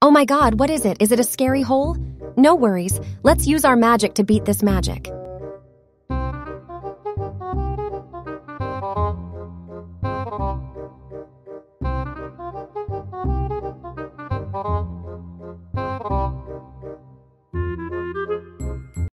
Oh my god, what is it? Is it a scary hole? No worries. Let's use our magic to beat this magic.